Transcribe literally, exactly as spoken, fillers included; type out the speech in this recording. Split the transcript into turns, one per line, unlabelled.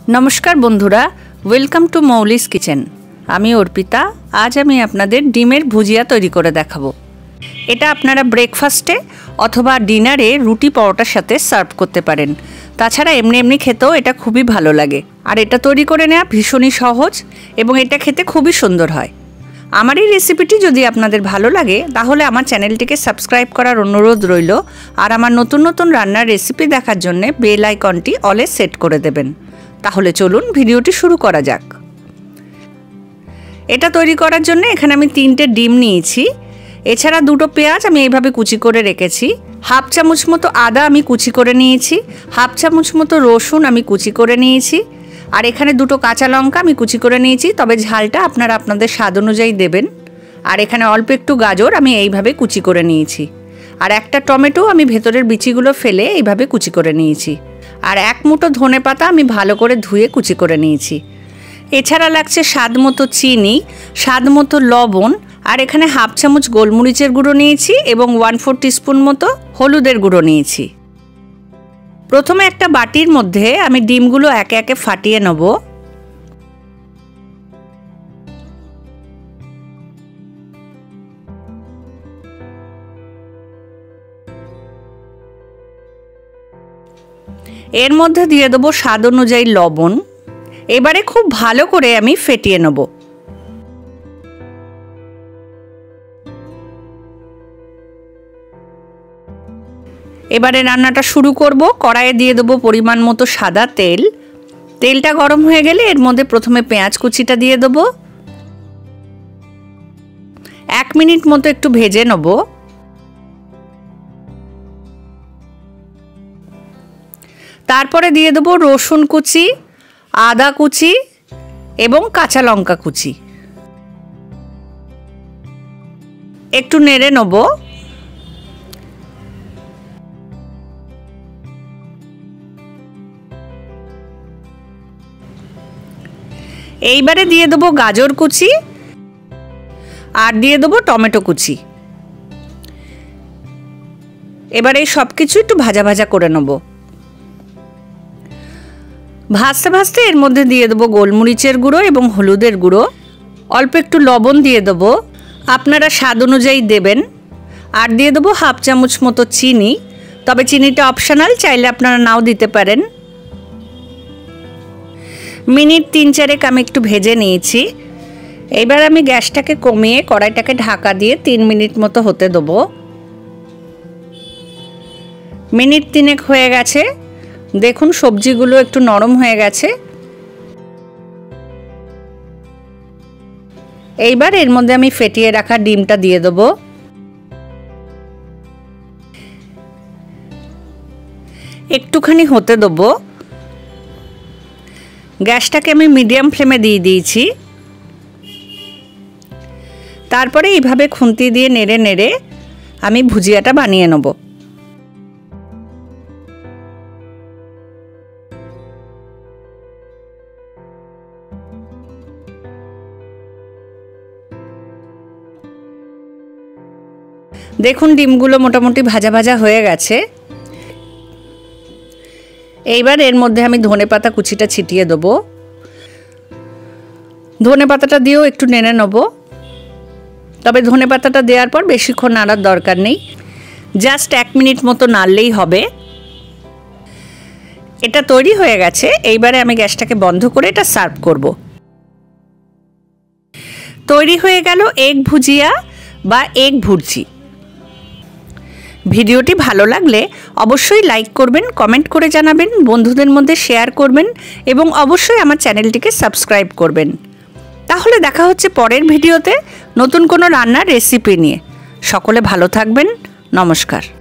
नमस्कार बंधुरा welcome to मौलिस kitchen. आमी अर्पिता। आज आमी आपनादेर डिमेर भुजिया तैरी करे देखाबो। एटा आपनारा ब्रेकफास्टे अथवा डिनारे रुटी परोटार साथे सार्व करते पारेन। ताछाड़ा एमनि एमनि खेतेও এটা খুবই ভালো লাগে আর এটা তৈরি করে নেওয়া ভীষণই সহজ এবং এটা খেতে খুবই সুন্দর হয়। আমার এই রেসিপিটি যদি আপনাদের ভালো লাগে তাহলে আমার চ্যানেলটিকে সাবস্ক্রাইব করার অনুরোধ রইল আর আমার নতুন নতুন রান্নার রেসিপি দেখার জন্য বেল আইকনটি অলে সেট করে দেবেন। তাহলে চলুন ভিডিওটি শুরু করা যাক। এটা তৈরি করার জন্য এখানে আমি তিনটে ডিম নিয়েছি। এছাড়া দুটো পেঁয়াজ আমি এইভাবে কুচি করে রেখেছি। হাফ চামচ মতো আদা আমি কুচি করে নিয়েছি। হাফ চামচ মতো রসুন আমি কুচি করে নিয়েছি। আর এখানে দুটো কাঁচা লঙ্কা আমি কুচি করে নিয়েছি, তবে ঝালটা আপনারা আপনাদের স্বাদ অনুযায়ী দেবেন। আর এখানে অল্প একটু গাজর আমি এইভাবে কুচি করে নিয়েছি। আর একটা টমেটো আমি ভেতরের বিচিগুলো ফেলে এইভাবে কুচি করে নিয়েছি। আর এক মুঠো ধনেপাতা আমি ভালো করে ধুয়ে কুচি করে নিয়েছি। এছাড়া লাগছে স্বাদ মতো চিনি, স্বাদ মতো লবণ, আর এখানে হাফ চামচ গোলমরিচের গুঁড়ো নিয়েছি এবং ওয়ান ফোর টিস্পুন মতো হলুদের গুঁড়ো নিয়েছি। প্রথমে একটা বাটির মধ্যে আমি ডিমগুলো একে একে ফাটিয়ে নেব। এর মধ্যে দিয়ে দেবো স্বাদ অনুযায়ী লবণ। এবারে খুব ভালো করে আমি ফেটিয়ে নেব। এবারে রান্নাটা শুরু করব। কড়াইয়ে দিয়ে দেবো পরিমাণ মতো সাদা তেল। তেলটা গরম হয়ে গেলে এর মধ্যে প্রথমে পেঁয়াজ কুচিটা দিয়ে দেবো। এক মিনিট মতো একটু ভেজে নেব। তারপরে দিয়ে দেবো রসুন কুচি, আদা কুচি এবং কাঁচা লঙ্কা কুচি। একটু নেড়ে নেব। এইবারে দিয়ে দেবো গাজর কুচি আর দিয়ে দেবো টমেটো কুচি। এবারে সব কিছু একটু ভাজা ভাজা করে নেব। ভাজতে ভাজতে এর মধ্যে দিয়ে দেবো গোলমরিচের গুঁড়ো এবং হলুদের গুঁড়ো। অল্প একটু লবণ দিয়ে দেবো, আপনারা স্বাদ অনুযায়ী দেবেন। আর দিয়ে দেবো হাফ চামচ মতো চিনি, তবে চিনিটা অপশনাল, চাইলে আপনারা নাও দিতে পারেন। মিনিট তিন চারেক আমি একটু ভেজে নিয়েছি। এবার আমি গ্যাসটাকে কমিয়ে কড়াইটাকে ঢাকা দিয়ে তিন মিনিট মতো হতে দেবো। মিনিট তিনেক হয়ে গেছে। দেখুন সবজিগুলো একটু নরম হয়ে গেছে। এইবার এর মধ্যে আমি ফেটিয়ে রাখা ডিমটা দিয়ে দেবো। একটুখানি হতে দেবো। গ্যাসটাকে আমি মিডিয়াম ফ্লেমে দিয়ে দিয়েছি। তারপরে এইভাবে খুন্তি দিয়ে নেড়ে নেড়ে আমি ভুজিয়াটা বানিয়ে নেব। দেখুন ডিমগুলো মোটামুটি ভাজা ভাজা হয়ে গেছে। এইবার এর মধ্যে আমি ধনেপাতা কুচিটা ছিটিয়ে দেবো। ধনেপাতাটা দিয়েও একটু নেড়ে নেব, তবে ধনেপাতাটা দেওয়ার পর বেশিক্ষণ নাড়ার দরকার নেই, জাস্ট এক মিনিট মতো নাড়লেই হবে। এটা তৈরি হয়ে গেছে। এইবারে আমি গ্যাসটাকে বন্ধ করে এটা সার্ভ করব। তৈরি হয়ে গেল এগ ভুজিয়া বা এগ ভুর্জি। ভিডিওটি ভালো লাগলে অবশ্যই লাইক করবেন, কমেন্ট করে জানাবেন, বন্ধুদের মধ্যে শেয়ার করবেন এবং অবশ্যই আমার চ্যানেলটিকে সাবস্ক্রাইব করবেন। তাহলে দেখা হচ্ছে পরের ভিডিওতে নতুন কোনো রান্নার রেসিপি নিয়ে। সকলে ভালো থাকবেন। নমস্কার।